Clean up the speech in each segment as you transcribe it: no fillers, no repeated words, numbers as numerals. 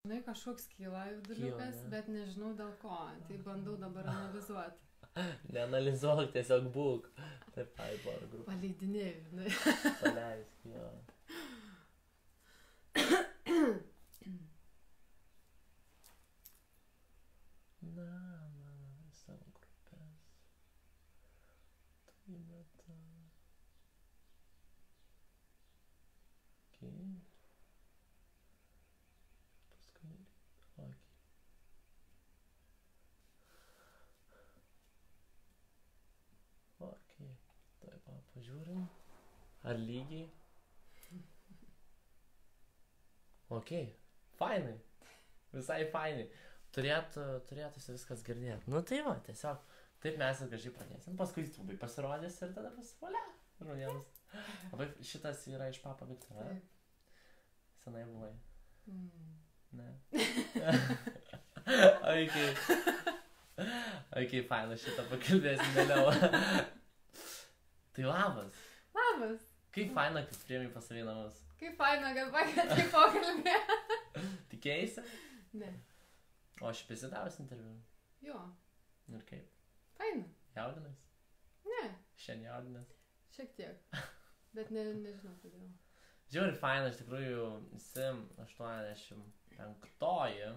Žinai, kažkoks kyla jauduliukas, bet nežinau dėl ko. Tai bandau dabar analizuoti. Neanalizuok, tiesiog būk. Taip, aibar grupė. Paleidinėjau, žinai. Paleisk, jo. Na, savo grupės. Tai meta. Okay. Paskui. Okay. Okay. Taip, pažiūrim. Ar lygiai? Okay. Fainai. Visai fainai. Turėtųsi viskas girdėti. Nu tai va, tiesiog. Taip mes ir gražiai pradėsim. Paskui trubai pasirodys ir tada pasivalia. Žmonėms. Labai šitas yra iš Papa Viktoro. Senai buvai. Ne. Ok, faina, šitą pakalbėsim vėliau. Tai labas. Labas. Kaip faina, kad priėmė pas savį namus. Kaip faina, kad pakvietei pokalbį. Tikėjaisi? Ne. O aš pasidavęs interviu. Jo. Ir kaip? Faina. Jaudinais? Ne. Šiandien jaudinais? Šiek tiek. Bet nežinau kodėl. Žiūrėk, faina, iš tikrųjų, esi 85-oji.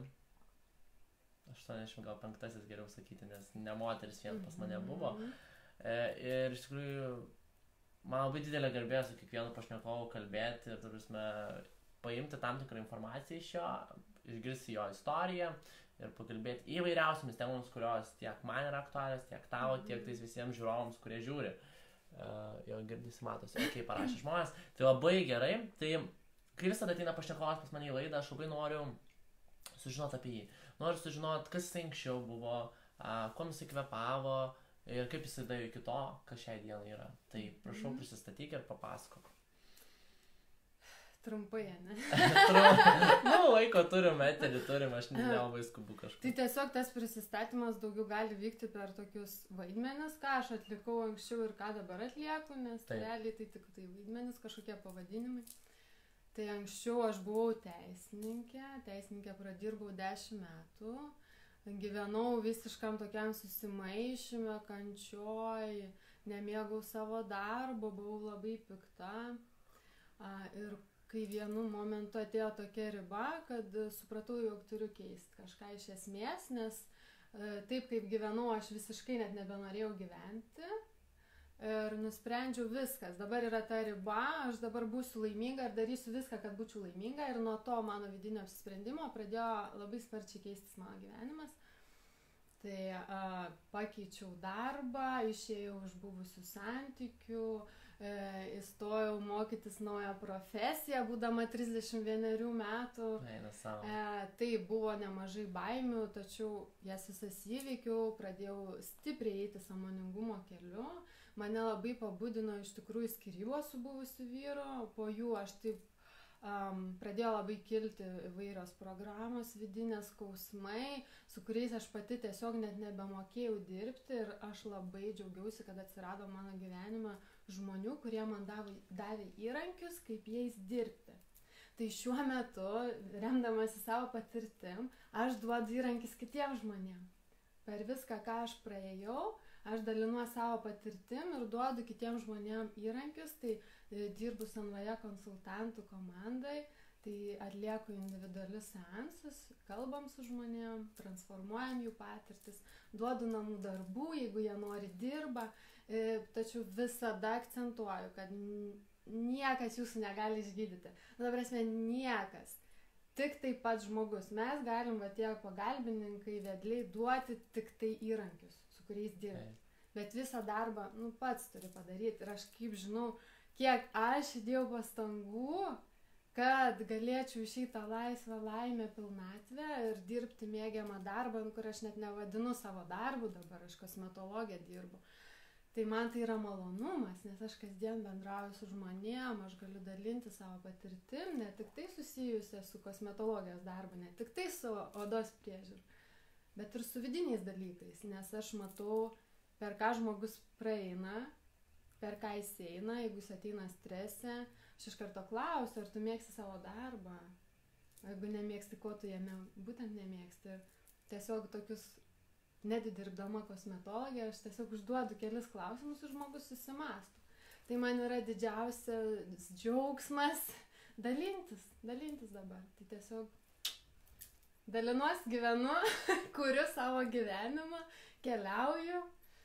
80 gal 5-asis geriau sakyti, nes ne moteris vien pas mane buvo. Ir iš tikrųjų, man labai didelė garbė su kiekvienu pašnekovu kalbėti ir, tarpusme, paimti tam tikrą informaciją iš jo, išgirsti jo istoriją ir pakalbėti įvairiausiamis temomis, kurios tiek man yra aktualios, tiek tavo, tiek tais visiems žiūrovams, kurie žiūri. Jo girdisi, matosi, kaip parašė žmonės. Tai labai gerai. Tai kai visada ateina pašnekovas pas mane į laidą, aš labai noriu sužinoti apie jį. Noriu sužinoti, kas jis anksčiau buvo, kuo jis įkvėpavo ir kaip jis įdėjo iki to, kas šiai dienai yra. Tai prašau, prisistatyk ir papasakok. Trumpai, ne? Nu, laiko turim, eterį turim, aš nelabai skubu kažką. Tai tiesiog tas prisistatymas daugiau gali vykti per tokius vaidmenis, ką aš atlikau anksčiau ir ką dabar atlieku, nes realiai tai tik tai vaidmenis, kažkokie pavadinimai. Tai anksčiau aš buvau teisininkė pradirbau 10 metų, gyvenau visiškam tokiam susimaišyme, kančioj, nemėgau savo darbo, buvau labai pikta. Ir kai vienu momentu atėjo tokia riba, kad supratau, jog turiu keisti kažką iš esmės, nes taip kaip gyvenau, aš visiškai net nebenorėjau gyventi. Ir nusprendžiau viskas, dabar yra ta riba, aš dabar būsiu laiminga ir darysiu viską, kad būčiau laiminga. Ir nuo to mano vidinio apsisprendimo pradėjo labai sparčiai keistis mano gyvenimas. Tai pakeičiau darbą, išėjau iš buvusių santykių, įstojau mokytis naują profesiją, būdama 31 metų. Tai buvo nemažai baimių, tačiau jas visas įveikiau, pradėjau stipriai eiti sąmoningumo keliu. Mane labai pabudino iš tikrųjų skyrybos su buvusiu vyru, po jų aš taip pradėjo labai kilti įvairios programos, vidinės skausmai, su kuriais aš pati tiesiog net nebemokėjau dirbti ir aš labai džiaugiausi, kad atsirado mano gyvenime žmonių, kurie man davė įrankius, kaip jais dirbti. Tai šiuo metu, remdamasi savo patirtim, aš duodu įrankis kitiems žmonėms. Per viską, ką aš praėjau, aš dalinuosi savo patirtim ir duodu kitiems žmonėms įrankius, tai dirbu Sanvaje konsultantų komandai, tai atlieku individualius seansus, kalbam su žmonėm, transformuojam jų patirtis, duodu namų darbų, jeigu jie nori dirba, tačiau visada akcentuoju, kad niekas jūsų negali išgydyti. Ta prasme, niekas. Tik taip pat žmogus. Mes galim, va tie pagalbininkai, vedliai, duoti tik tai įrankius, su kuriais dirbti. Bet visą darbą, pats turi padaryti. Ir aš kaip žinau, kiek aš įdėjau pastangų, kad galėčiau išeiti tą laisvą laimę pilnatvę ir dirbti mėgiamą darbą, kur aš net nevadinu savo darbu, dabar aš kosmetologė dirbu. Tai man tai yra malonumas, nes aš kasdien bendrauju su žmonėm, aš galiu dalinti savo patirtim, ne tik tai susijusią su kosmetologijos darbu, ne tik tai su odos priežiūra, bet ir su vidiniais dalykais, nes aš matau, per ką žmogus praeina, per ką jis eina, jeigu jis ateina strese, aš iš karto klausiu, ar tu mėgsti savo darbą, jeigu nemėgsti, ko tu jame būtent nemėgsti. Ir tiesiog tokius, nedirbdama kosmetologė, aš tiesiog užduodu kelis klausimus ir žmogus susimąsto. Tai man yra didžiausias džiaugsmas dalintis dabar. Tai tiesiog dalinuos, gyvenu, kuriu savo gyvenimą, keliauju.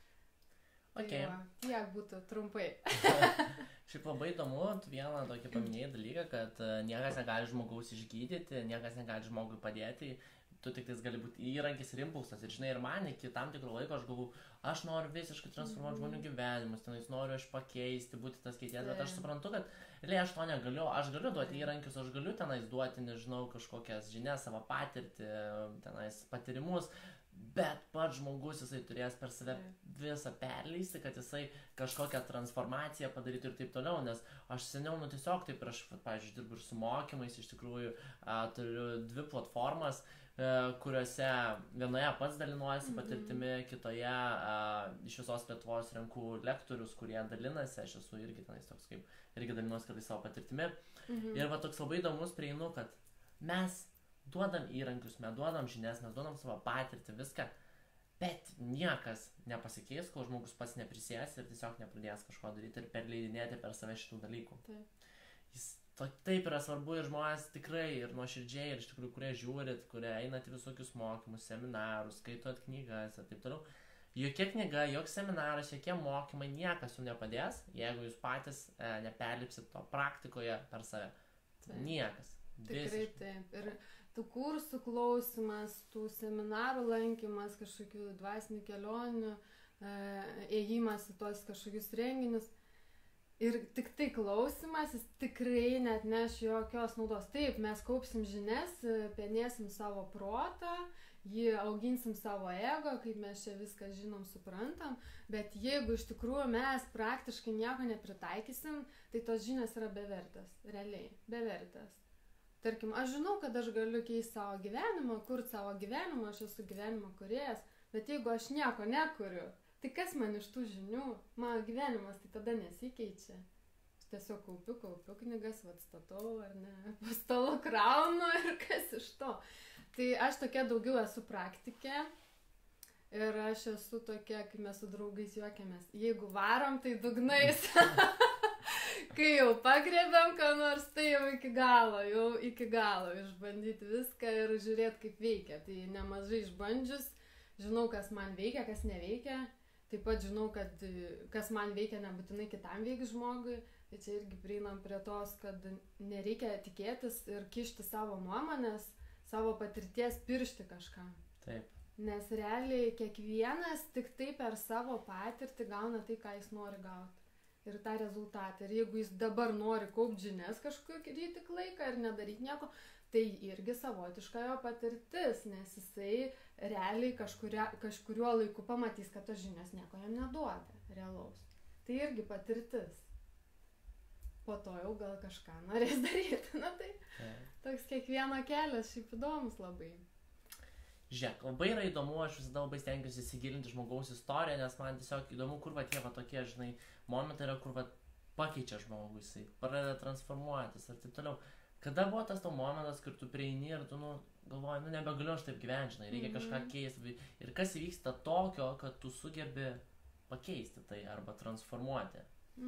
Okay. Tai tiek būtų trumpai. Šiaip labai įdomu, tu vieną tokį paminėjai dalyką, kad niekas negali žmogaus išgydyti, niekas negali žmogui padėti, tu tik tais gali būti įrankis ir impulsas. Ir žinai, ir man iki tam tikro laiko aš galvoju, aš noriu visiškai transformuoti žmonių gyvenimus, tenais noriu aš pakeisti, būti tas keitėjas, bet aš suprantu, kad aš to negaliu, aš galiu duoti įrankius, aš galiu tenais duoti, nežinau, kažkokias žinias, savo patirtį, tenais patyrimus, bet pats žmogus jisai turės per save visą perleisti, kad jisai kažkokią transformaciją padarytų ir taip toliau, nes aš seniau, tiesiog taip ir aš, pavyzdžiui, dirbu ir su mokymais, iš tikrųjų turiu 2 platformas, kuriuose vienoje pats dalinuosi patirtimi, kitoje iš visos Lietuvos renku lektorius, kurie dalinasi, aš esu irgi tenais toks kaip, irgi dalinuosi kartais savo patirtimi. Ir va toks labai įdomus prieinu, kad mes duodam įrankius, mes duodam žinias, mes duodam savo patirtį, viską, bet niekas nepasikeis, kol žmogus pats neprisės ir tiesiog nepradės kažko daryti ir perleidinėti per save šitų dalykų. Jis taip yra svarbu ir žmonės tikrai ir nuoširdžiai, ir iš tikrųjų, kurie žiūrit, kurie einat į visokius mokymus, seminarus, skaitot knygas ir taip toliau. Jokia knyga, joks seminaras, jokie mokymai, niekas jums nepadės, jeigu jūs patys neperlipsit to praktikoje per save. Niekas. Tikrai taip. Ir tų kursų klausimas, tų seminarų lankymas, kažkokių dvasinių kelionių, ėjimas į tos kažkokius renginius. Ir tik tai klausimas, jis tikrai net neš jokios naudos. Taip, mes kaupsim žinias, penėsim savo protą, jį auginsim savo ego, kaip mes čia viską žinom, suprantam, bet jeigu iš tikrųjų mes praktiškai nieko nepritaikysim, tai tos žinios yra bevertės, realiai, bevertės. Tarkim, aš žinau, kad aš galiu keisti savo gyvenimą, kurti savo gyvenimą, aš esu gyvenimo kūrėjas, bet jeigu aš nieko nekuriu, tai kas man iš tų žinių? Mano gyvenimas tai tada nesikeičia. Aš tiesiog kaupiu knygas, atstatau, ar ne, po stalo kraunu ir kas iš to. Tai aš tokia daugiau esu praktikė ir aš esu tokia, kai mes su draugais juokiamės, jeigu varom, tai dugnais. Kai jau pagriebėm ką nors, tai jau iki galo išbandyti viską ir žiūrėti, kaip veikia. Tai nemažai išbandžius, žinau, kas man veikia, kas neveikia. Taip pat žinau, kad kas man veikia, nebūtinai kitam veikia žmogui. Tai čia irgi prieinam prie tos, kad nereikia tikėtis ir kišti savo nuomonės, savo patirties piršti kažką. Taip. Nes realiai kiekvienas tik tai per savo patirtį gauna tai, ką jis nori gauti. Ir tą rezultatą. Ir jeigu jis dabar nori kaupti žinias kažkokį tik laiką ir nedaryti nieko, tai irgi savotiška jo patirtis, nes jisai realiai kažkuriuo laiku pamatys, kad tos žinias nieko jam neduoda realaus. Tai irgi patirtis. Po to jau gal kažką norės daryti. Na tai toks kiekvieno kelias šiaip įdomus labai. Žiūrėk, labai yra įdomu, aš visada labai stengiuosi įsigilinti žmogaus istoriją, nes man tiesiog įdomu, kur va tie va tokie, žinai, momentai yra, kur va pakeičia žmogų, jisai pradeda transformuotis ir taip toliau. Kada buvo tas tau momentas, kur tu prieini ir tu, galvoji, nebegaliu aš taip gyventi, žinai, reikia kažką keisti. Ir kas įvyksta tokio, kad tu sugebi pakeisti tai arba transformuoti?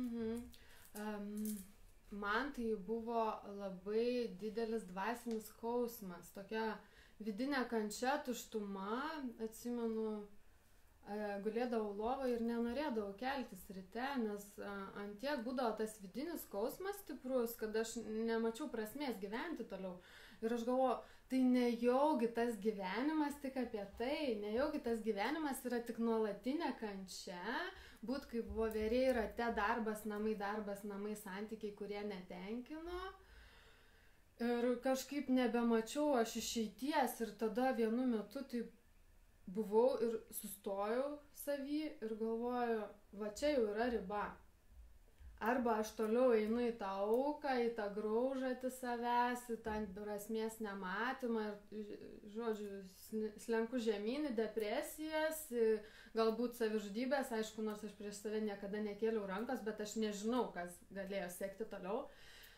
Man tai buvo labai didelis dvasinis skausmas, tokia vidinė kančia, tuštuma, atsimenu, gulėdavau lovoje ir nenorėdavau keltis ryte, nes ant tiek būdavo tas vidinis skausmas stiprus, kad aš nemačiau prasmės gyventi toliau. Ir aš galvoju, tai nejaugi tas gyvenimas tik apie tai, nejaugi tas gyvenimas yra tik nuolatinė kančia, būt kaip voverė rate, darbas, namai, santykiai, kurie netenkino. Ir kažkaip nebemačiau aš išeities ir tada vienu metu taip buvau ir sustojau savy ir galvoju, va čia jau yra riba. Arba aš toliau einu į tą auką, į tą graužatį savęs, į tą prasmės nematymą ir, žodžiu, slenku žemyn į depresijas, galbūt savižudybės, aišku, nors aš prieš save niekada nekėliau rankos, bet aš nežinau, kas galėjo sekti toliau.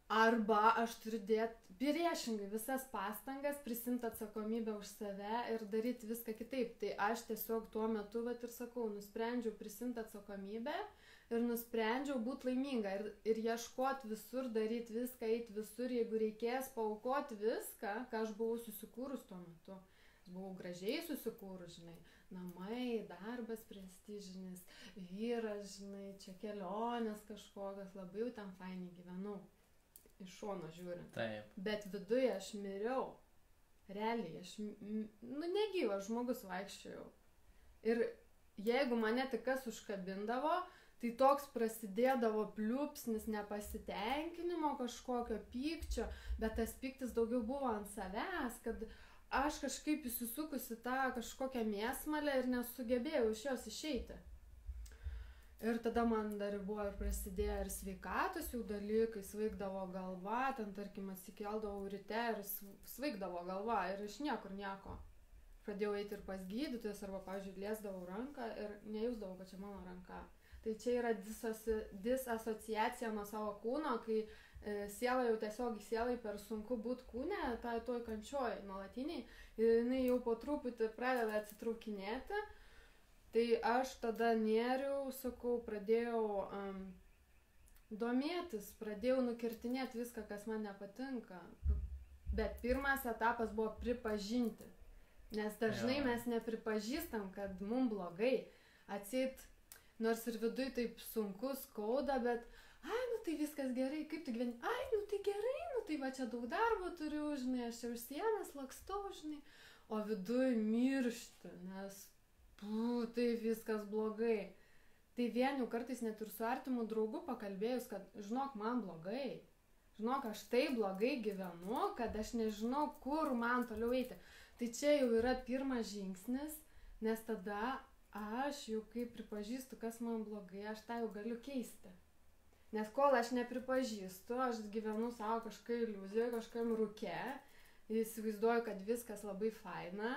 Arba aš turiu dėti priešingai visas pastangas, prisimti atsakomybę už save ir daryti viską kitaip. Tai aš tiesiog tuo metu, vat ir sakau, nusprendžiau prisimti atsakomybę ir nusprendžiau būti laiminga ir ieškoti visur, daryti viską, eiti visur, jeigu reikės paaukoti viską, ką aš buvau susikūrus tuo metu. Buvau gražiai susikūrus, žinai, namai, darbas prestižinis, vyras, žinai, čia kelionės kažkokios, labai jau ten fainiai gyvenau. Iš šono žiūrint. Taip. Bet viduje aš miriau. Realiai, aš, negyvas žmogus vaikščiojau. Ir jeigu mane tik kas užkabindavo, tai toks prasidėdavo pliūpsnis nepasitenkinimo, kažkokio pykčio, bet tas pyktis daugiau buvo ant savęs, kad aš kažkaip įsisukusi tą kažkokią mėsmalę ir nesugebėjau iš jos išeiti. Ir tada man dar buvo ir prasidėjo ir sveikatos jau dalykai, svaigdavo galva, ten tarkim atsikeldavau ryte ir svaigdavo galva ir iš niekur nieko. Pradėjau eiti ir pas gydytojus arba, pavyzdžiui, liesdavau ranką ir nejausdavau, kad čia mano ranka. Tai čia yra disasociacija nuo savo kūno, kai siela jau tiesiog sielai per sunku būti kūne, toj kančioj nuolatiniai, ir jinai jau po truputį pradeda atsitraukinėti. Tai aš tada nėriau, sakau, pradėjau domėtis, pradėjau nukirtinėti viską, kas man nepatinka. Bet pirmas etapas buvo pripažinti. Nes dažnai mes nepripažįstam, kad mums blogai. Atseit, nors ir viduj taip sunku, skauda, bet tai viskas gerai, kaip tu gyveni? Tai gerai, tai va čia daug darbo turiu, žinai, aš čia už sienas lakstau, žinai. O viduj miršti, nes tai viskas blogai. Tai vien jau kartais net ir su artimu draugu pakalbėjus, kad žinok, man blogai. Žinok, aš taip blogai gyvenu, kad aš nežinau, kur man toliau eiti. Tai čia jau yra pirmas žingsnis, nes tada aš jau kaip pripažįstu, kas man blogai, aš tą jau galiu keisti. Nes kol aš nepripažįstu, aš gyvenu savo kažką iliuziją, kažkam rūke, įsivaizduoju, kad viskas labai faina.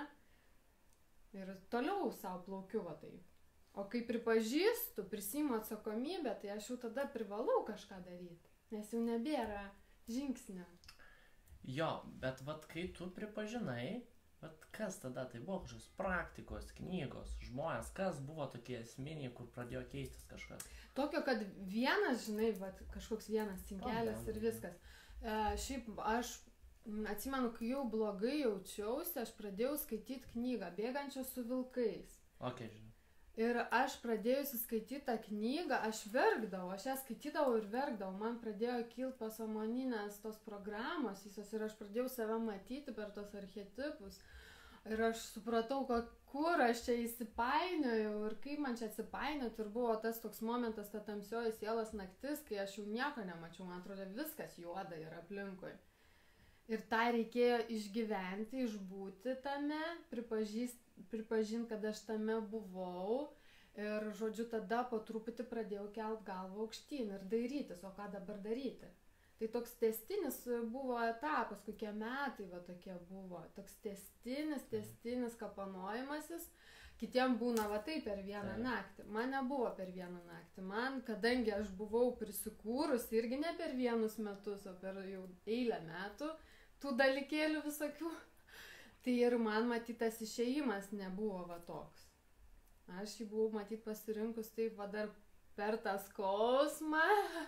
Ir toliau savo plaukiu va taip. O kai pripažįstu, prisiimu atsakomybę, tai aš jau tada privalau kažką daryti. Nes jau nebėra žingsnio. Jo, bet vat kai tu pripažinai, vat kas tada? Tai buvo kažkokios praktikos, knygos, žmonės, kas buvo tokie esminiai, kur pradėjo keistis kažkas? Tokio, kad vienas, žinai, vat, kažkoks vienas cinkelis ir viskas. Šiaip aš atsimenu, kai jau blogai jaučiausi, aš pradėjau skaityti knygą Bėgančios su vilkais. Ok, žinau. Ir aš pradėjusi skaityti tą knygą, aš verkdavau, aš ją skaitydavau ir verkdavau. Man pradėjo kilti pasąmoninės tos programos visos ir aš pradėjau save matyti per tos archetipus. Ir aš supratau, kur aš čia įsipainiojau ir kaip man čia atsipainioti. Ir buvo tas toks momentas, ta tamsioji sielos naktis, kai aš jau nieko nemačiau, man atrodo, viskas juoda yra aplinkui. Ir tą reikėjo išgyventi, išbūti tame, pripažinti, kad aš tame buvau. Ir, žodžiu, tada po truputį pradėjau kelt galvą aukštyn ir dairytis, o ką dabar daryti. Tai toks tęstinis buvo etapas, kokie metai va tokie buvo. Toks tęstinis kapanojimasis. Kitiem būna va taip per vieną naktį. Man nebuvo per vieną naktį. Man, kadangi aš buvau prisikūrus irgi ne per vienus metus, o per jau eilę metų, tų dalykėlių visokių, tai ir man matytas išėjimas nebuvo va toks. Aš jį buvau matyt pasirinkus taip va dar per tą skausmą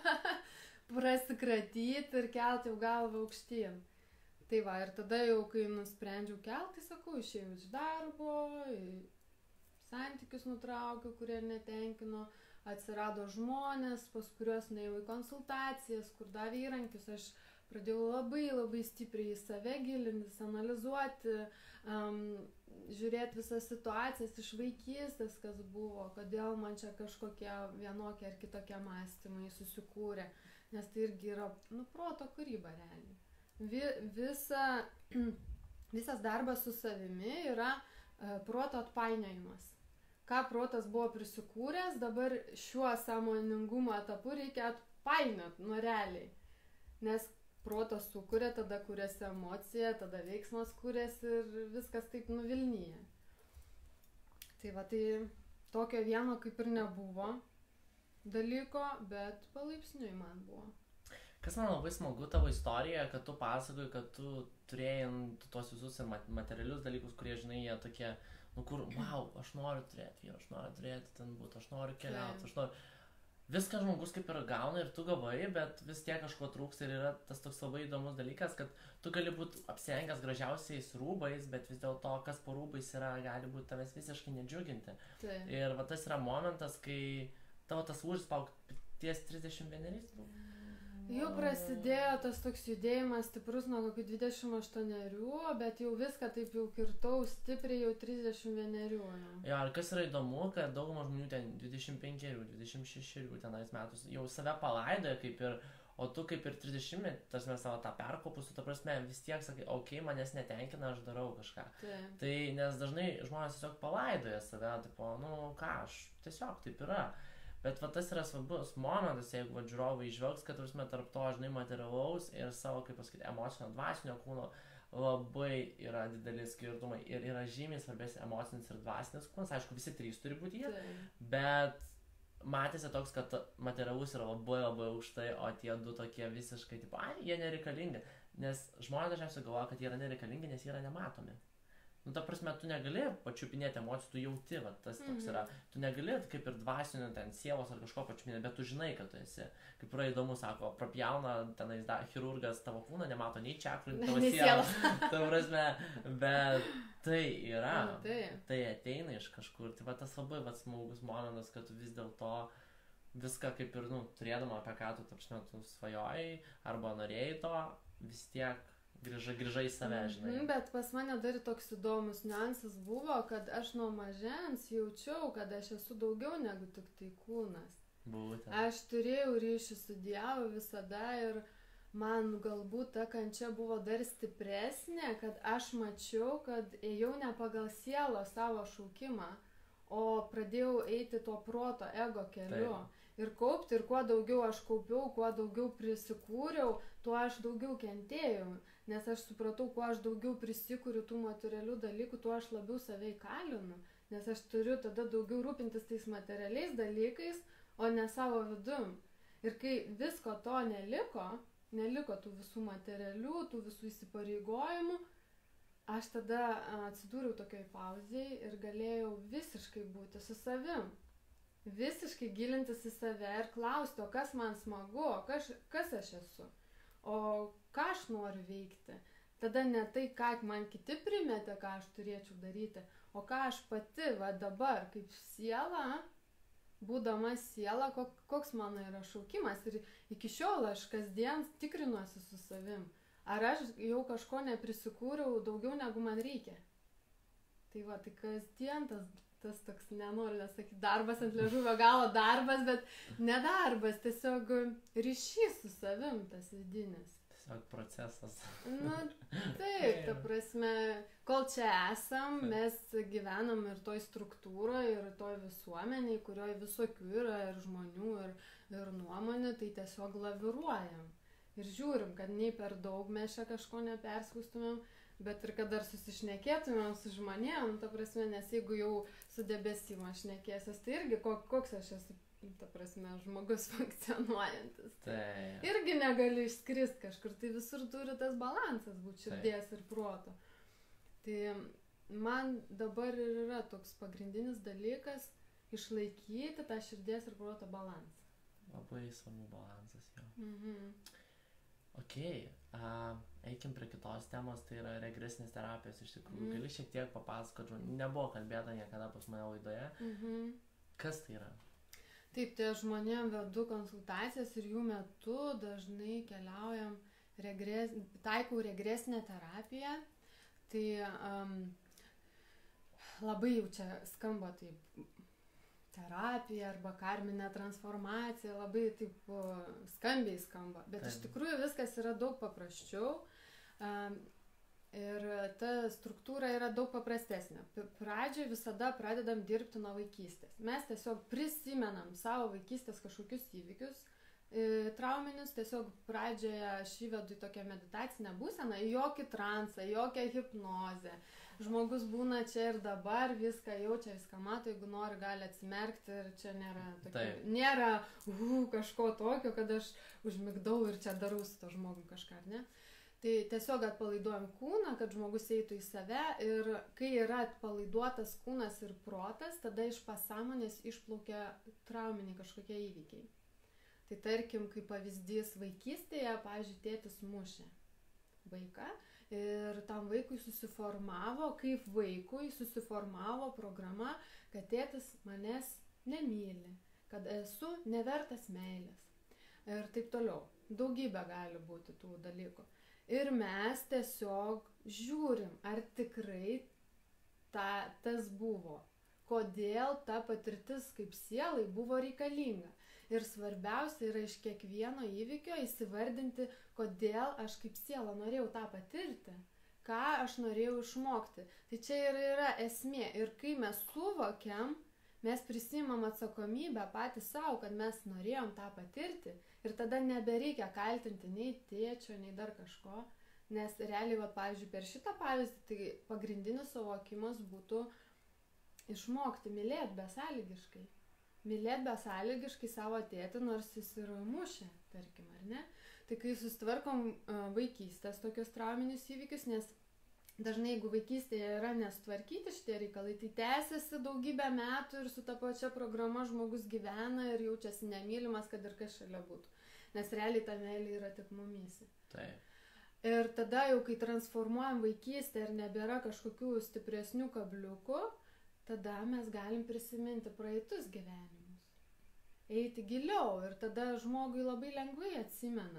prasikratyti ir kelti jau galvą aukštyn. Tai va, ir tada jau, kai nusprendžiau kelti, sakau, išėjau iš darbo, santykius nutraukiau, kurie netenkino, atsirado žmonės, pas kuriuos nuėjau į konsultacijas, kur davė įrankius, aš pradėjau labai stipriai į save gilintis, analizuoti, žiūrėti visas situacijas iš vaikystės, kas buvo, kodėl man čia kažkokie vienokie ar kitokie mąstymai susikūrė, nes tai irgi yra, proto kūryba realiai. Visas darbas su savimi yra proto atpainiojimas. Ką protas buvo prisikūręs, dabar šiuo sąmoningumo etapu reikia atpainioti realiai. Nes protas sukuria, tada kuriasi emocija, tada veiksmas kuriasi ir viskas taip nuvilnyja. Tai va, tai tokio vieno kaip ir nebuvo dalyko, bet palaipsniui man buvo. Kas man labai smagu tavo istorijoje, kad tu pasakoji, kad tu turėjai tuos visus ir materialius dalykus, kurie, žinai, jie tokie, nu kur, wow, aš noriu turėti vyrą, aš noriu turėti ten būti, aš noriu keliauti, aš noriu... Viską žmogus kaip ir gauna ir tu gavai, bet vis tiek kažko trūksta ir yra tas toks labai įdomus dalykas, kad tu gali būti apsirengęs gražiausiais rūbais, bet vis dėlto, kas po rūbais yra, gali būti tavęs visiškai nedžiuginti. Tai. Ir va tas yra momentas, kai tavo tas lūžis ties 31 buvo. Jau prasidėjo tas toks judėjimas stiprus nuo kokių 28, bet jau viską taip jau kirtau stipriai jau 31. Jo, ir kas yra įdomu, kad dauguma žmonių ten 25, 26 tenais metus jau save palaidoja kaip ir, o tu kaip ir 30, tarsi mes savo tą perkopus, ta prasme vis tiek sakai, okei, manęs netenkina, aš darau kažką. Tai nes dažnai žmonės tiesiog palaidoja save, tipo, nu ką, aš tiesiog taip yra. Bet va tas yra svarbus momentas, jeigu žiūrovai išvelgs, kad tarp to, žinai, materialaus ir savo, kaip pasakyti, emocinio, dvasinio kūno labai yra dideli skirtumai ir yra žymiai svarbės emocinis ir dvasinis kūnas. Aišku, visi trys turi būti jie, bet matėsi toks, kad materialus yra labai labai aukštai, o tie du tokie visiškai, tipo, jie nereikalingi. Nes žmonės dažniausiai galvoja, kad jie yra nereikalingi, nes jie yra nematomi. Nu, ta prasme, tu negali pačiupinėti emocijų, tu jauti, va, tas toks yra. Tu negali kaip ir dvasinio ten sielos ar kažko pačiupinėti, bet tu žinai, kad tu esi. Kaip yra įdomu, sako, prapjauna tenais chirurgas tavo kūną, nemato nei čakrų, nei tavo sielos. Ta prasme, bet tai yra. Tai ateina iš kažkur. Tai va tas labai smagus momentas, kad tu vis dėlto viską kaip ir, nu, turėdama apie ką tu, ta prasme, tu svajojai arba norėjai to, vis tiek grįžai į save, žinai. Bet pas mane dar toks įdomus niuansas buvo, kad aš nuo mažens jaučiau, kad aš esu daugiau negu tik tai kūnas. Būtent. Aš turėjau ryšį su Dievu visada ir man galbūt ta kančia buvo dar stipresnė, kad aš mačiau, kad ėjau ne pagal sielą savo šaukimą, o pradėjau eiti to proto, ego keliu. Taip. Ir kaupti, ir kuo daugiau aš kaupiau, kuo daugiau prisikūriau, tuo aš daugiau kentėjau. Nes aš supratau, kuo aš daugiau prisikūriu tų materialių dalykų, tuo aš labiau save įkalinu. Nes aš turiu tada daugiau rūpintis tais materialiais dalykais, o ne savo vidum. Ir kai visko to neliko tų visų materialių, tų visų įsipareigojimų, aš tada atsidūriau tokioj pauzėj ir galėjau visiškai būti su savim. Visiškai gilintis į save ir klausti, o kas man smagu, kas aš esu, o ką aš noriu veikti. Tada ne tai, ką man kiti primetė, ką aš turėčiau daryti, o ką aš pati va dabar, kaip siela, būdama siela, koks mano yra šaukimas. Ir iki šiol aš kasdien tikrinuosi su savim, ar aš jau kažko neprisikūriau daugiau negu man reikia. Tai va, tai kasdien tas toks, nenoriu nesakyti, darbas ant liežuvio galo darbas, bet ne darbas, tiesiog ryšys su savim, tas vidinis. Tiesiog procesas. Nu, taip, ta prasme, kol čia esam, mes gyvenam ir toj struktūroje, ir toj visuomeniai, kurioje visokių yra ir žmonių, ir nuomonių, tai tiesiog laviruojam. Ir žiūrim, kad nei per daug mes čia kažko neperskaustumėm, bet ir kad dar susišnekėtumėm su žmonėm, ta prasme, nes jeigu jau su debesim aš šnekėsiuos, tai irgi koks aš esu, ta prasme, žmogus funkcionuojantis. Tai. Irgi negali išskrist kažkur, tai visur turi tas balansas būti širdies ir proto. Tai man dabar ir yra toks pagrindinis dalykas išlaikyti tą širdies ir proto balansą. Labai svarbu balansas, jo. Mhm. Eikim prie kitos temos, tai yra regresinės terapijos iš tikrųjų. Gali šiek tiek papasakoti, nebuvo kalbėta niekada pas mane laidoje. Kas tai yra? Taip, tai žmonėm vedu konsultacijas ir jų metu dažnai keliaujam, taikau regresinę terapiją. Tai labai jau čia skamba taip terapija arba karminė transformacija, labai taip skambiai skamba. Bet iš tikrųjų viskas yra daug paprasčiau ir ta struktūra yra daug paprastesnė. Pradžioj visada pradedam dirbti nuo vaikystės. Mes tiesiog prisimenam savo vaikystės kažkokius įvykius, trauminius, tiesiog pradžioje aš įvedu į tokią meditacinę būseną, jokį transą, jokią hipnozę. Žmogus būna čia ir dabar, viską jaučia, viską mato, jeigu nori, gali atsimerkti ir čia nėra kažko tokio, kad aš užmigdau ir čia darau su to žmogum kažką, ne? Tai tiesiog atpalaiduojam kūną, kad žmogus eitų į save ir kai yra atpalaiduotas kūnas ir protas, tada iš pasąmonės išplaukia trauminiai kažkokie įvykiai. Tai tarkim, kaip pavyzdys vaikystėje, pavyzdžiui, tėtis mušė vaiką ir tam vaikui kaip vaikui susiformavo programa, kad tėtis manęs nemyli, kad esu nevertas meilės ir taip toliau. Daugybė gali būti tų dalykų. Ir mes tiesiog žiūrim, ar tikrai tas buvo, kodėl ta patirtis kaip sielai buvo reikalinga. Ir svarbiausia yra iš kiekvieno įvykio įsivardinti, kodėl aš kaip siela norėjau tą patirti, ką aš norėjau išmokti. Tai čia ir yra esmė. Ir kai mes suvokiam, mes prisimam atsakomybę patys savo, kad mes norėjom tą patirti. Ir tada nebereikia kaltinti nei tėčio, nei dar kažko. Nes realiai, pavyzdžiui, per šitą pavyzdį, tai pagrindinis suvokimas būtų išmokti mylėti besąlygiškai. Mylėti besąlygiškai savo tėtį, nors jis ir mušė, tarkim, ar ne? Tai kai susitvarkom vaikystės tokius trauminius įvykius, nes dažnai, jeigu vaikystėje yra nesutvarkyti šitie reikalai, tai tęsiasi daugybę metų ir su ta pačia programa žmogus gyvena ir jaučiasi nemylimas, kad ir kas šalia būtų. Nes realiai ta meilė yra tik mumyse. Taip. Ir tada jau, kai transformuojam vaikystę ir nebėra kažkokių stipresnių kabliukų, tada mes galim prisiminti praeitus gyvenimus. Eiti giliau ir tada žmogui labai lengvai atsimena,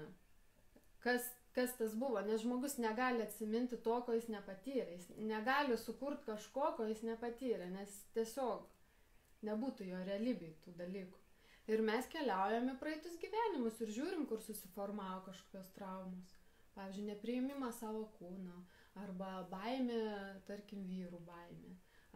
kas tas buvo, nes žmogus negali atsiminti to, ko jis nepatyrė. Jis negali sukurti kažko, ko jis nepatyrė, nes tiesiog nebūtų jo realybėj tų dalykų. Ir mes keliaujame praeitus gyvenimus ir žiūrim, kur susiformavo kažkokios traumos. Pavyzdžiui, nepriėmimas savo kūno, arba baimė, tarkim, vyrų baimė,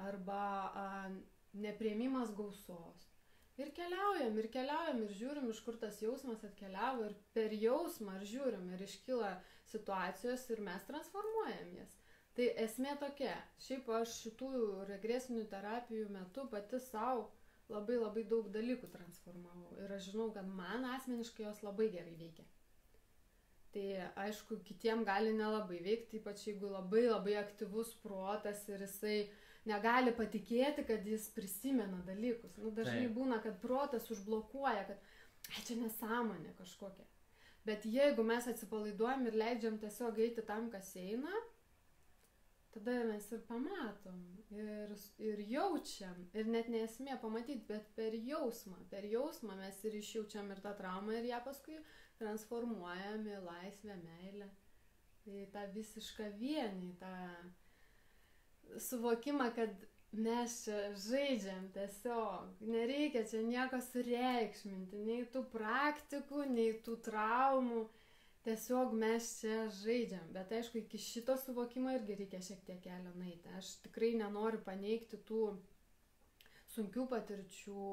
arba nepriėmimas gausos. Ir keliaujam, ir žiūrim, iš kur tas jausmas atkeliavo, ir per jausmą ir žiūrim, ir iškyla situacijos, ir mes transformuojam jas. Tai esmė tokia. Šiaip aš šitų regresinių terapijų metu pati savo labai labai daug dalykų transformavau. Ir aš žinau, kad man asmeniškai jos labai gerai veikia. Tai aišku, kitiem gali nelabai veikti, ypač jeigu labai labai aktyvus protas ir jisai negali patikėti, kad jis prisimena dalykus. Dažnai būna, kad protas užblokuoja, kad čia nesąmonė kažkokia. Bet jeigu mes atsipalaiduojam ir leidžiam tiesiog eiti tam, kas eina, tada mes ir pamatom, ir jaučiam, ir net nesmė pamatyti, bet per jausmą mes ir išjaučiam ir tą traumą, ir ją paskui transformuojam į laisvę, meilę, į tą visišką vienį, tą suvokimą, kad mes čia žaidžiam tiesiog, nereikia čia nieko sureikšminti, nei tų praktikų, nei tų traumų, tiesiog mes čia žaidžiam, bet aišku, iki šito suvokimo irgi reikia šiek tiek kelio nueiti. Aš tikrai nenoriu paneigti tų sunkių patirčių,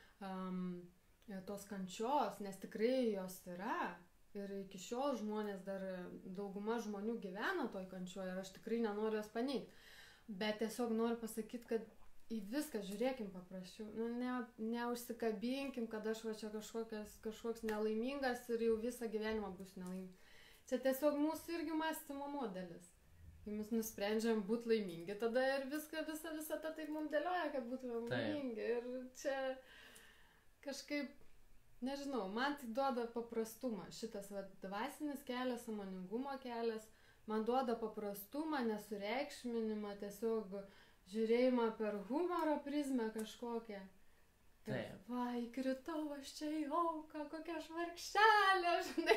tos kančios, nes tikrai jos yra. Ir iki šiol žmonės dar, dauguma žmonių gyvena toj kančioje ir aš tikrai nenoriu jos paneigti. Bet tiesiog noriu pasakyti, kad į viską žiūrėkim paprasčiau. Neužsikabinkim, kad aš va čia kažkoks nelaimingas ir jau visą gyvenimą bus nelaimingas. Čia tiesiog mūsų irgi mąstymo modelis. Kai mes nusprendžiam būti laimingi, tada ir visą tą taip mums dėlioja, kad būtume laimingi. Ir čia kažkaip, nežinau, man tai duoda paprastumą. Šitas dvasinis kelias, sąmoningumo kelias, man duoda paprastumą, nesureikšminimą, tiesiog žiūrėjimą per humoro prizmę kažkokią. Taip. Va, įkritau aš čia į auką, kokia aš vargšelė, žinai.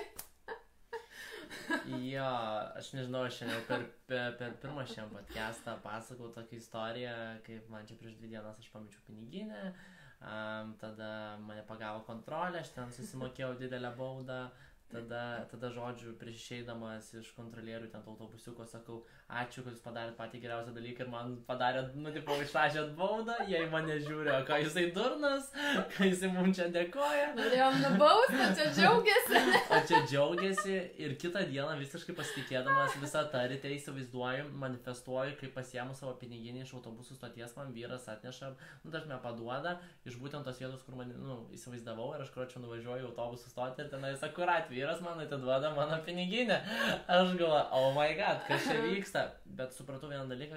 Jo, aš nežinau, aš šiandien per pirmą šiam podcastą pasakau tokią istoriją, kaip man čia prieš 2 dienas aš pamečiau piniginę, tada mane pagavo kontrolė, aš ten susimokėjau didelę baudą, Tada žodžiu, prieš išeidamas iš kontrolierių ten autobusiuko sakau, ačiū, kad jūs padarėt patį geriausią dalyką ir man padarėt, išrašėt baudą, jie į mane žiūri, o ką jisai durnas, ką jisai mums čia dėkoja. Norėjom nubausti, o čia džiaugiasi. O čia džiaugiasi ir kitą dieną visiškai pasitikėdamas visą tą ryte įsivaizduoju, manifestuoju, kai pasiemu savo piniginį iš autobusų stoties, man vyras atneša, dažnai paduoda iš būtent tos vietos, kur man, įsivaizdavau ir aš kuročiau nuvažiuoju į autobusų stotį ir tenais akurat vyras man atiduoda mano piniginę. Aš galvoju, oh my god, kas čia vyksta. Bet supratau vieną dalyką,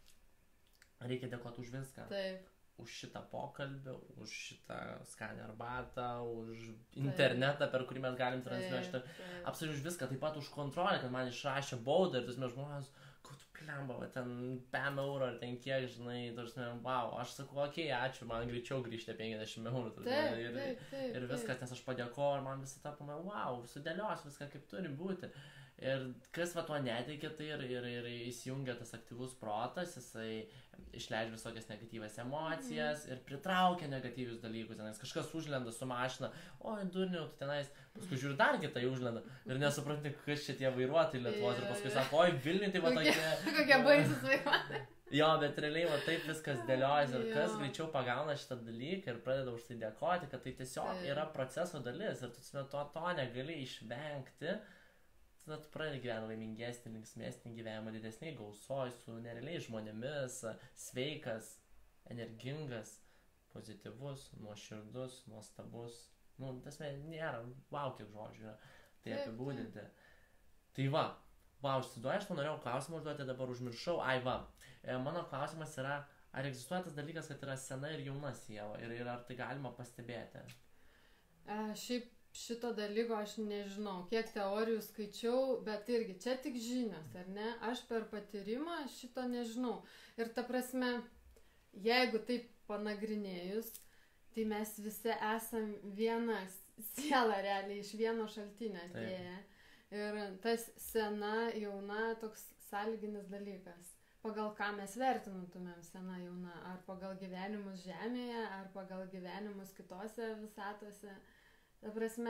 kad reikia dėkoti už viską. Taip. Už šitą pokalbį, už šitą skanę arbatą, už internetą, per kurį mes galim transliuoti. Absoliučiai už viską, taip pat už kontrolę, kad man išrašė baudą ir tas žmonės, kad tu plemba, ten 5 eurų ar ten kiek, žinai, wow, aš sakau, okei, ačiū, man greičiau grįžti 50 eurų. Ir viskas, nes aš padėkoju ir man visą tą pamėjau, wow, sudėlios viską kaip turi būti. Ir kas va tuo netikė, tai ir įsijungia tas aktyvus protas, jisai išleidžia visokias negatyvas emocijas ir pritraukia negatyvius dalykus, tenais kažkas užlenda su mašina, oi durniau, tu tenais, paskui žiūri dar kitai užlenda ir nesupranti, kas čia tie vairuotojai Lietuvos ir paskui sako, oi Vilniui tai va tokie... Kokie baisus vairuotojai. Jo, bet realiai va taip viskas dėliojasi ir kas greičiau pagauna šitą dalyką ir pradeda už tai dėkoti, kad tai tiesiog yra proceso dalis ir tu to negali išvengti. Tada tu pradedi gyventi laimingesnį, linksmesnį gyvenimą, didesniai gausoj, su nerealiais žmonėmis, sveikas, energingas, pozityvus, nuoširdus, nuostabus. Tasme, nėra, wow, kiek žodžių yra tai apibūdinti. Tai va, užsiduoju, aš norėjau klausimą užduoti, dabar užmiršau. Mano klausimas yra, ar egzistuoja tas dalykas, kad yra sena ir jauna siela ir ar tai galima pastebėti? Šiaip šito dalyko aš nežinau, kiek teorijų skaičiau, bet irgi čia tik žinios, ar ne? Aš per patyrimą šito nežinau. Ir ta prasme, jeigu taip panagrinėjus, tai mes visi esam viena siela realiai iš vieno šaltinio atėję. Ir tas sena, jauna toks sąlyginis dalykas. Pagal ką mes vertintumėm sena, jauna? Ar pagal gyvenimus žemėje, ar pagal gyvenimus kitose visatose? Ta prasme,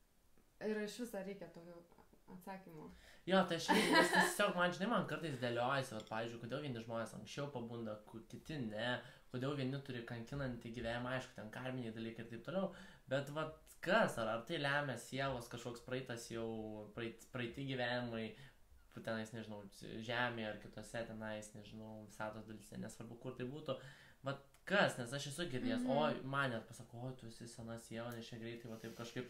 ir iš viso reikia tokio atsakymo. Jo, tai aš tiesiog, man kartais dėliojasi, pavyzdžiui, kodėl vieni žmonės anksčiau pabunda, kiti ne, kodėl vieni turi kankinantį gyvenimą, aišku, ten karminiai dalykai ir taip toliau, bet kas, ar tai lemia sielos kažkoks praeiti gyvenimai, tenais, nežinau, žemėje ar kitose tenais, nežinau, visatos dalyse, nesvarbu, kur tai būtų. Kas, nes aš esu girdėjęs, man net pasako, tu esi sena siela, nes čia greitai, taip kažkaip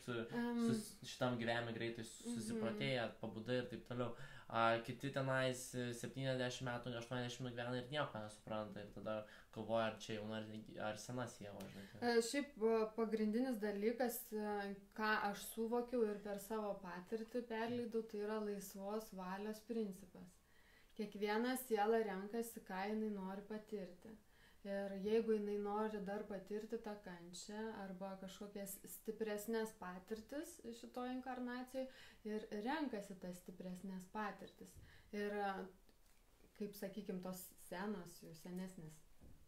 šitam gyvenime greitai susiprotėja, pabuda ir taip toliau. Kiti tenais 70 metų, 80 gyvena ir nieko nesupranta ir tada galvoja, ar čia jauna ar sena siela. Šiaip pagrindinis dalykas, ką aš suvokiau ir per savo patirtį perleidau, tai yra laisvos valios principas. Kiekviena siela renkasi, ką jinai nori patirti. Ir jeigu jinai nori dar patirti tą kančią arba kažkokias stipresnės patirtis šitoj inkarnacijai ir renkasi tas stipresnės patirtis. Ir, kaip sakykim, tos senos, jau senesnės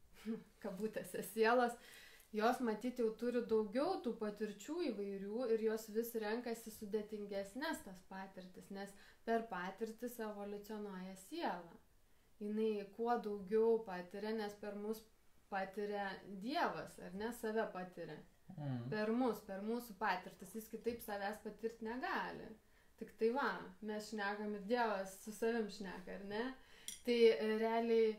kabutėse sielos, jos matyti jau turi daugiau tų patirčių įvairių ir jos vis renkasi sudėtingesnės tas patirtis, nes per patirtis evoliucionuoja siela. Jinai kuo daugiau patiria, nes per mus patiria Dievas, ar ne, save patiria. Per mūsų patirtis, jis kitaip savęs patirti negali. Tik tai mes šnekam ir Dievas su savim šneka, ar ne? Tai realiai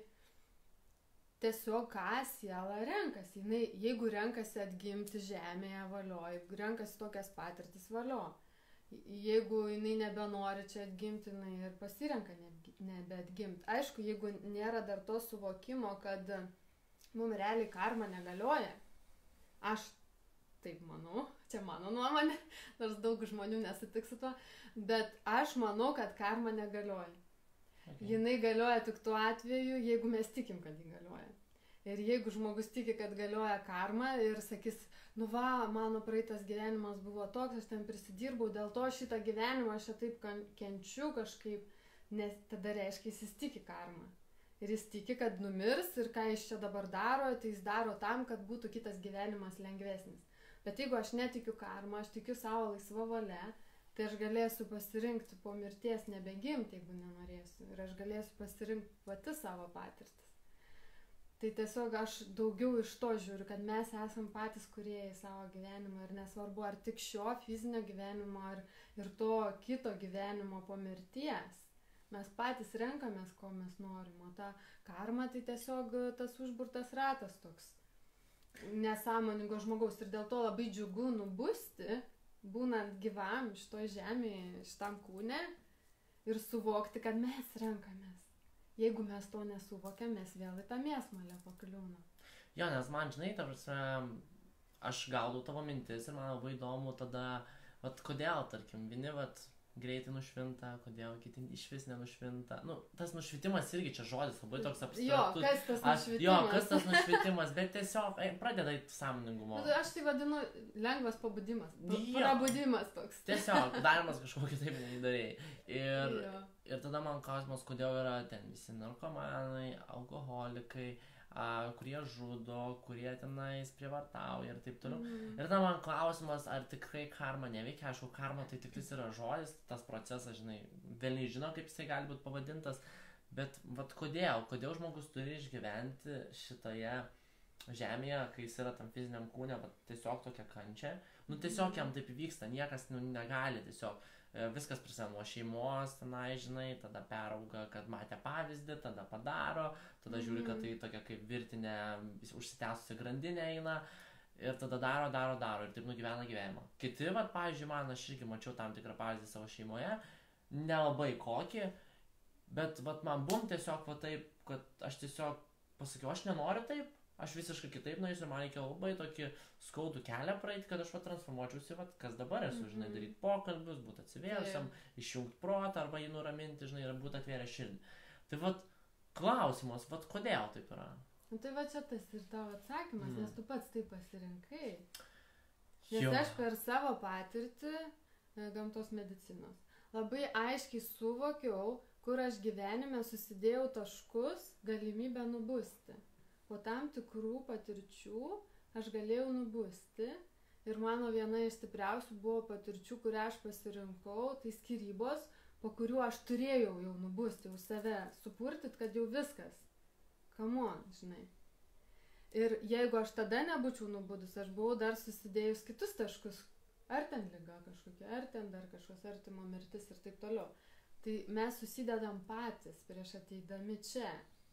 tiesiog ką siela renkasi. Jinai, jeigu renkasi atgimti žemėje, valio, jeigu renkasi tokias patirtis, valio. Jeigu jinai nebenori čia atgimti, jinai ir pasirenka nebeatgimti. Aišku, jeigu nėra dar to suvokimo, kad mums realiai karma negalioja, aš taip manau, čia mano nuomonė, nors daug žmonių nesutiks su tuo, bet aš manau, kad karma negalioja. Jinai galioja tik tuo atveju, jeigu mes tikim, kad ji galioja. Ir jeigu žmogus tiki, kad galioja karma ir sakys, mano praeitas gyvenimas buvo toks, aš ten prisidirbau, dėl to šitą gyvenimą aš čia taip kenčiu kažkaip, nes tada reiškia, jis tiki karmą. Ir jis tiki, kad numirs ir ką jis čia dabar daro, tai jis daro tam, kad būtų kitas gyvenimas lengvesnis. Bet jeigu aš netikiu karmą, aš tikiu savo laisvą valią, tai aš galėsiu pasirinkti po mirties nebegimti, jeigu nenorėsiu. Ir aš galėsiu pasirinkti pati savo patirtis. Tai tiesiog aš daugiau iš to žiūriu, kad mes esam patys kūrėjai savo gyvenimo ir nesvarbu, ar tik šio fizinio gyvenimo, ar ir to kito gyvenimo po mirties. Mes patys renkamės, ko mes norim, o ta karma tai tiesiog tas užburtas ratas toks nesąmoningo žmogaus. Ir dėl to labai džiugu nubusti, būnant gyvam šitoj žemėje, šitam kūne ir suvokti, kad mes renkamės. Jeigu mes to nesuvokiam, mes vėl į tą mėsmalę pakliūnam. Jo, nes man, žinai, ta prasme, aš gaudau tavo mintis ir man labai įdomu tada, vat kodėl, tarkim, vieni, vat, greitai nušvinta, kodėl kiti išvis nenušvinta. Nu, tas nušvitimas irgi čia žodis labai toks abstraktus. Jo, kas tas nušvitimas? Jo, kas tas nušvitimas, bet tiesiog pradeda į sąmoningumo. Aš tai vadinu lengvas pabudimas, prabudimas toks. Tiesiog, darimas kažkokį taip nedarėjai. Ir tada man klausimas, kodėl yra ten visi narkomanai, alkoholikai, kurie žudo, kurie tenais prievartauja ir taip toliau. Ir tada man klausimas, ar tikrai karma neveikia. Aišku, karma tai tikrai yra žodis, tas procesas, žinai, velniai žino, kaip jisai gali būti pavadintas, bet vat kodėl žmogus turi išgyventi šitoje žemėje, kai jis yra tam fiziniam kūne, bet tiesiog tokia kančia. Nu tiesiog jam taip vyksta, niekas negali tiesiog. Viskas prasideda nuo šeimos, tenai, žinai, tada perauga, kad matė pavyzdį, tada padaro, tada žiūri, kad tai tokia kaip virtinė, užsitęsusi grandinė eina ir tada daro ir taip nugyvena gyvenimą. Kiti, vat, pavyzdžiui, man, aš irgi mačiau tam tikrą pavyzdį savo šeimoje, nelabai kokį, bet vat, man bum tiesiog va taip, kad aš tiesiog pasakiau, aš nenoriu taip, aš visiškai kitaip nueisiu ir man reikia labai tokį skaudų kelią praeiti, kad aš va transformuočiausi, va, kas dabar esu, žinai, daryti pokalbius, būti atsivėrusiam, išjungti protą arba jį nuraminti, žinai, ir būti atvėrę širdį. Tai va, klausimas, va, kodėl taip yra? Nu, tai va čia tas ir tavo atsakymas, nes tu pats taip pasirinkai. Nes aš per savo patirtį gamtos medicinos labai aiškiai suvokiau, kur aš gyvenime susidėjau taškus galimybę nubusti. Po tam tikrų patirčių aš galėjau nubusti ir mano viena iš stipriausių buvo patirčių, kurią aš pasirinkau, tai skyrybos, po kurių aš turėjau jau nubusti, jau save supurtit, kad jau viskas. Come on, žinai. Ir jeigu aš tada nebūčiau nubudus, aš buvau dar susidėjus kitus taškus, ar ten liga kažkokia, ar ten dar kažkas artimo mirtis ir taip toliau. Tai mes susidedam patys prieš ateidami čia.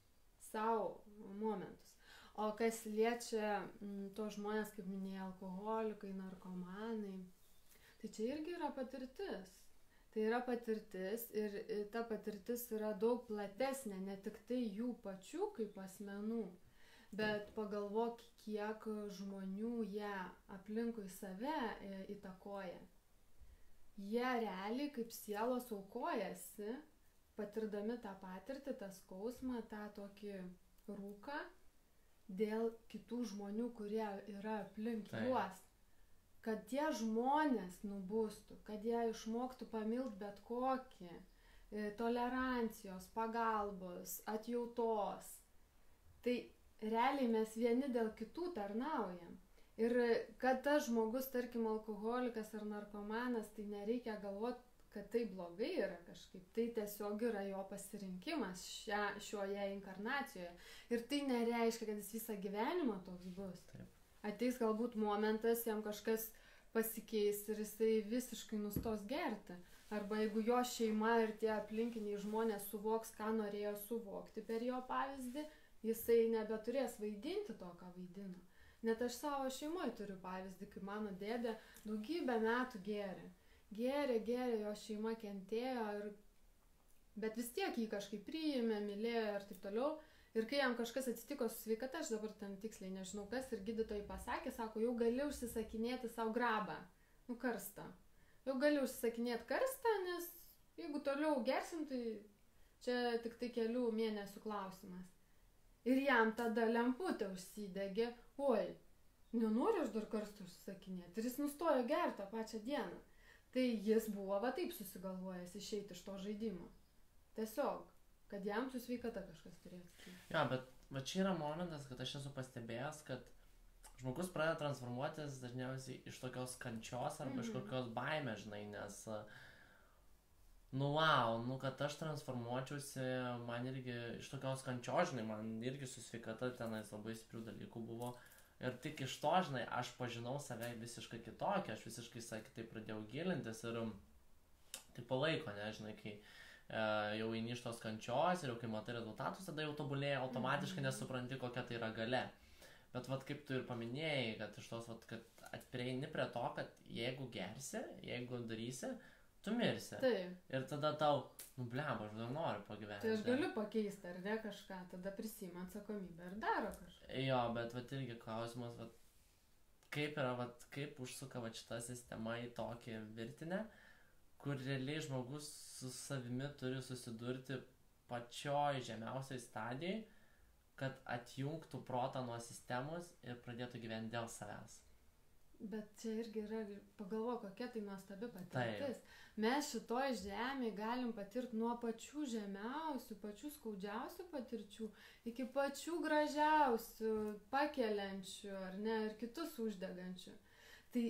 Savo momentus. O kas liečia to žmonės, kaip minėjau, alkoholikai, narkomanai, tai čia irgi yra patirtis. Tai yra patirtis ir ta patirtis yra daug platesnė, ne tik tai jų pačių kaip asmenų, bet pagalvok, kiek žmonių jie aplinkui save įtakoja. Jie realiai kaip sielos aukojasi, patirdami tą patirtį, tą skausmą, tą tokį rūką dėl kitų žmonių, kurie yra aplink juos. Kad tie žmonės nubustų, kad jie išmoktų pamilt bet kokį, tolerancijos, pagalbos, atjautos. Tai realiai mes vieni dėl kitų tarnaujam. Ir kad tas žmogus, tarkim, alkoholikas ar narkomanas, tai nereikia galvoti, kad tai blogai yra kažkaip, tai tiesiog yra jo pasirinkimas šioje inkarnacijoje. Ir tai nereiškia, kad jis visą gyvenimą toks bus. Taip. Ateis galbūt momentas, jam kažkas pasikeis ir jisai visiškai nustos gerti. Arba jeigu jo šeima ir tie aplinkiniai žmonės suvoks, ką norėjo suvokti per jo pavyzdį, jisai nebeturės vaidinti to, ką vaidino. Net aš savo šeimoje turiu pavyzdį, kaip mano dėdė daugybę metų gėrė. Gėrė, jo šeima kentėjo, bet vis tiek jį kažkaip priėmė, mylėjo ir taip toliau. Ir kai jam kažkas atsitiko su sveikata, aš dabar ten tiksliai nežinau kas, ir gydytojai pasakė, sako, jau gali užsisakinėti savo grabą, karstą. Jau gali užsisakinėti karstą, nes jeigu toliau gersim, tai čia tik tai kelių mėnesių klausimas. Ir jam tada lemputė užsidegė, oi, nenoriu aš dar karstą užsisakinėti. Ir jis nustojo gerti tą pačią dieną. Tai jis buvo va taip susigalvojęs išeiti iš to žaidimo. Tiesiog, kad jam su sveikata kažkas turės. Jo, bet čia yra momentas, kad aš esu pastebėjęs, kad žmogus pradeda transformuotis dažniausiai iš tokios kančios arba iš kokios baimės, žinai, nes kad aš transformuočiausi, man irgi iš tokios kančios, žinai, man irgi su sveikata tenais labai stiprių dalykų buvo. Ir tik iš to, žinai, aš pažinau save visiškai kitokį, aš visiškai kitaip pradėjau gilintis ir tai palaiko, nežinai, kai jau eini iš tos kančios ir jau kai matai rezultatus, tada jau tobulėja automatiškai, nesupranti, kokia tai yra galia. Bet vat kaip tu ir paminėjai, kad iš tos, vat, kad atprieini prie to, kad jeigu gersi, jeigu darysi, tu mirsi. Taip. Ir tada tau, blemba, aš dar noriu pagyventi. Tai aš galiu pakeisti, ar ne kažką, tada prisima atsakomybę ir daro kažką. Jo, bet vat irgi klausimas, vat, kaip yra, vat, kaip užsuka vat šita sistema į tokį virtinę, kur realiai žmogus su savimi turi susidurti pačioj žemiausiai stadijai, kad atjungtų protą nuo sistemos ir pradėtų gyventi dėl savęs. Bet čia irgi yra, pagalvo, kokia tai nuostabi patirtis. Mes šitoj žemėje galim patirti nuo pačių žemiausių, pačių skaudžiausių patirčių, iki pačių gražiausių, pakeliančių, ar ne, ir kitus uždegančių. Tai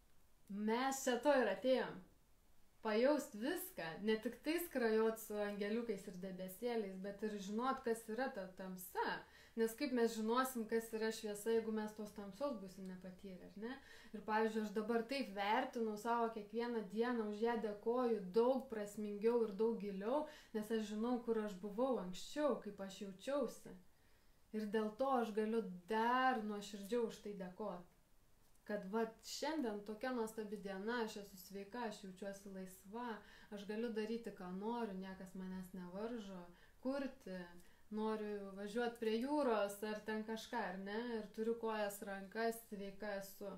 mes čia to ir atėjom. Pajaust viską, ne tik tai skrajot su angeliukais ir debesėliais, bet ir žinot, kas yra ta tamsa. Nes kaip mes žinosim, kas yra šviesa, jeigu mes tos tamsos būsim nepatyrę, ar ne? Ir pavyzdžiui, aš dabar taip vertinu savo kiekvieną dieną, už ją dėkoju daug prasmingiau ir daug giliau, nes aš žinau, kur aš buvau anksčiau, kaip aš jaučiausi. Ir dėl to aš galiu dar nuoširdžiau už tai dėkoti. Kad va šiandien tokia nuostabi diena, aš esu sveika, aš jaučiuosi laisva, aš galiu daryti, ką noriu, niekas manęs nevaržo, kurti, noriu važiuoti prie jūros ar ten kažką, ar ne, ir turiu kojas, rankas, sveika esu.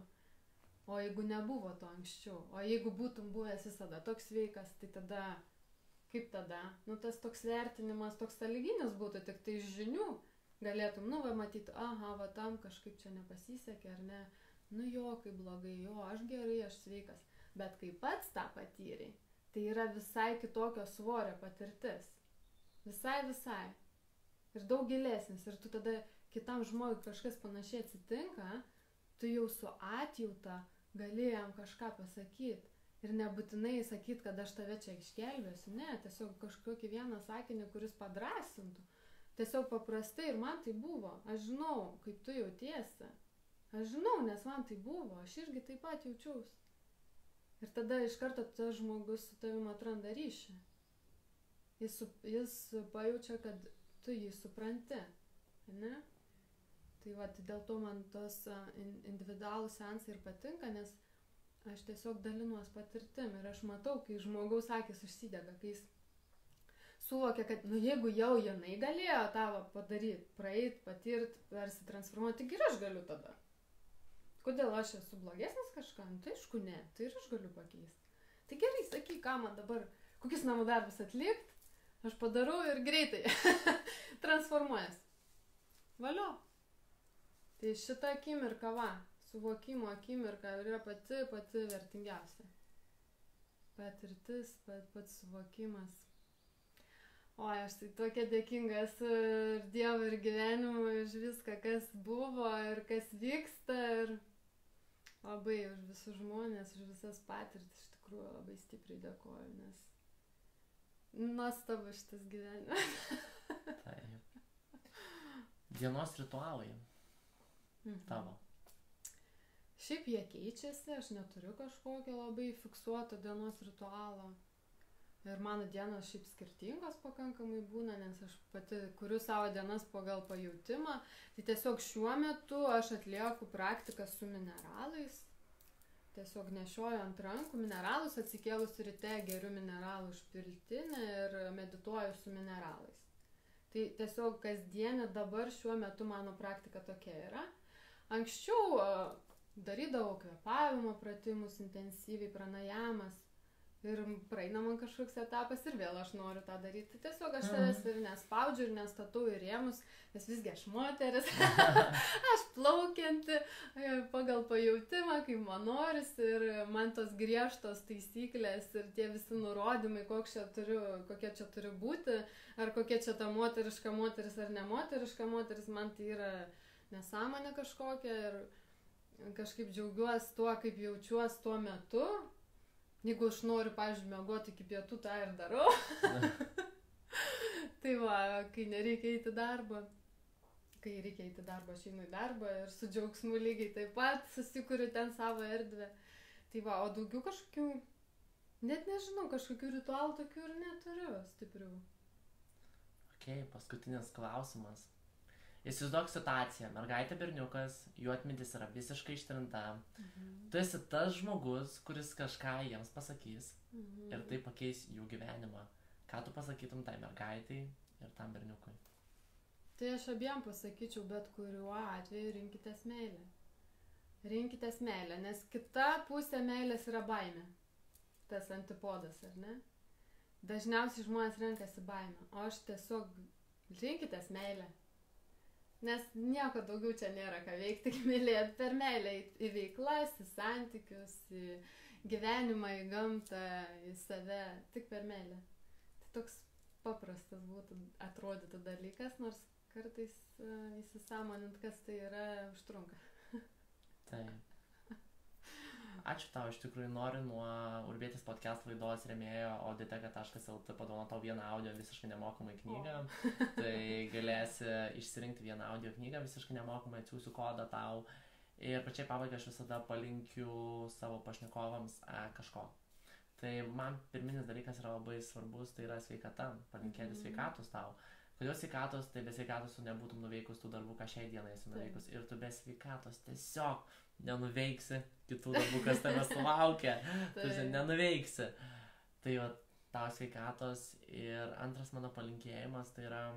O jeigu nebuvo to anksčiau, o jeigu būtum buvęs visada toks sveikas, tai tada, kaip tada? Nu, tas toks vertinimas, toks sąlyginis būtų, tik tai iš žinių galėtum, matyti, aha, va tam kažkaip čia nepasisekė, ar ne? Nu jo, kaip blogai, jo, aš gerai, aš sveikas. Bet kai pats tą patyrei, tai yra visai kitokio svorio patirtis. Visai. Ir daug gilesnis. Ir tu tada kitam žmogui kažkas panašiai atsitinka, tu jau su atjauta gali jam kažką pasakyti. Ir nebūtinai sakyti, kad aš tave čia išgelbėsiu. Ne, tiesiog kažkokį vieną sakinį, kuris padrasintų. Tiesiog paprastai ir man tai buvo. Aš žinau, kaip tu jautiesi. Aš žinau, nes man tai buvo, aš irgi taip pat jaučiausi. Ir tada iš karto tas žmogus su tavim atranda ryšį. Jis pajaučia, kad tu jį supranti, ne? Tai va, dėl to man tos individualūs seansai ir patinka, nes aš tiesiog dalinuos patirtim ir aš matau, kai žmogaus akis užsidega, kai jis suvokia, kad, jeigu jau jinai galėjo tavo padaryti, praeit, patirt, persitransformuoti, tik ir aš galiu tada. Kodėl aš esu blogesnis kažkam? Tai aišku, ne. Tai ir aš galiu pakeisti. Tai gerai, sakyk, ką man dabar, kokius namų darbus atlikti, aš padarau ir greitai transformuojas. Valio. Tai šita akimirka, suvokimo akimirka yra pati vertingiausia. Patirtis, pats suvokimas. O, aš tai tokia dėkinga esu ir Dievui, ir gyvenimui, už viską, kas buvo ir kas vyksta. Ir labai už visus žmonės, už visas patirtis, iš tikrųjų labai stipriai dėkoju, nes nuostabu šitas gyvenimas. Taip. Dienos ritualai. Tavo. Šiaip jie keičiasi, aš neturiu kažkokio labai fiksuoto dienos ritualo. Ir mano dienos šiaip skirtingos pakankamai būna, nes aš pati kuriu savo dienas pagal pajautimą. Tai tiesiog šiuo metu aš atlieku praktiką su mineralais. Tiesiog nešioju ant rankų mineralus, atsikėlus ryte geriu mineralų užpiltinę ir medituoju su mineralais. Tai tiesiog kasdienė dabar šiuo metu mano praktika tokia yra. Anksčiau darydavau kvėpavimo pratimus intensyviai, pranajamas. Ir praeina man kažkoks etapas ir vėl aš noriu tą daryti. Tai tiesiog aš savęs ir nespaudžiu ir nestatau į rėmus, nes visgi aš moteris, aš plaukianti pagal pajautimą, kaip man norisi ir man tos griežtos taisyklės ir tie visi nurodymai, kokia čia turi būti, ar kokia čia ta moteriška moteris ar nemoteriška moteris, man tai yra nesąmonė kažkokia ir kažkaip džiaugiuosi tuo, kaip jaučiuosi tuo metu. Jeigu aš noriu, pavyzdžiui, miegoti iki pietų, tą ir darau. Tai va, kai nereikia eiti darbą. Kai reikia eiti darbą, aš einu į darbą ir su džiaugsmu lygiai taip pat susikuriu ten savo erdvę. Tai va, o daugiau kažkokių, net nežinau, kažkokių ritualų tokių ir neturiu stiprių. Ok, paskutinis klausimas. Įsivaizduok situaciją, mergaitė berniukas, jų atmintis yra visiškai ištrinta. Tu esi tas žmogus, kuris kažką jiems pasakys ir tai pakeis jų gyvenimą. Ką tu pasakytum tai mergaitai ir tam berniukui? Tai aš abiem pasakyčiau, bet kuriuo atveju rinkitės meilę. Rinkitės meilę, nes kita pusė meilės yra baimė. Tas antipodas, ar ne? Dažniausiai žmonės renkasi baimę, o aš tiesiog rinkitės meilę. Nes nieko daugiau čia nėra ką veikti, tik mylėti per meilę į veiklas, į santykius, į gyvenimą, į gamtą, į save, tik per meilę. Tai toks paprastas būtų atrodytų dalykas, nors kartais įsisąmonint, kas tai yra, užtrunka. Taip. Ačiū tau, iš tikrųjų noriu nuo Urbėtis podcast laidos rėmėjo auditeka.lt padovanoti tau vieną audio visiškai nemokamai knygą. Tai galėsi išsirinkti vieną audio knygą visiškai nemokamai, atsiųsiu kodą tau. Ir pačiai pabaigai aš visada palinkiu savo pašnekovams kažko. Tai man pirminis dalykas yra labai svarbus, tai yra sveikata, palinkėti sveikatos tau. Kodėl sveikatos, tai be sveikatos tu nebūtum nuveikus tų darbų, ką šiai dienai esi nuveikus. Ir tu be sveikatos tiesiog nenuveiksi kitų darbų, kas tave sulaukia. Tu nenuveiksi. Tai va, tau sveikatos. Ir antras mano palinkėjimas, tai yra,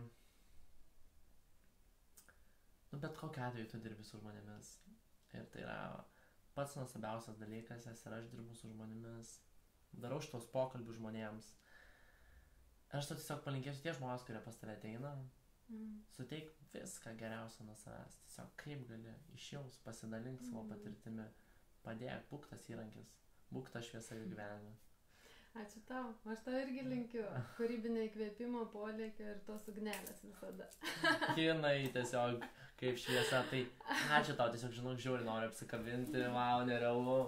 bet kokiu atveju tu dirbi su žmonėmis. Ir tai yra pats nuostabiausias dalykas, ir aš dirbu su žmonėmis. Darau šitos pokalbių žmonėms. Aš to tiesiog palinkėsiu tie žmonės, kurie pas tave ateina, suteik viską geriausio nuo savęs. Tiesiog kaip gali išjaus, pasidalink savo patirtimi, padėk, būk tas įrankis, būk ta šviesa jų gyvenime. Ačiū tau, aš tau irgi linkiu kūrybinio įkvėpimo, polėkio ir tos ugnelės visada. Jinai tiesiog kaip šviesa, tai ačiū tau, tiesiog žinok, žiauriai noriu apsikabinti, wow, nerealu.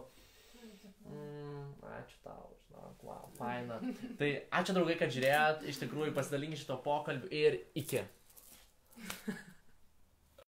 Ačiū tau, žinok, wow, faina. Tai ačiū draugai, kad žiūrėjot, iš tikrųjų pasidalinkit šito pokalbiu ir iki.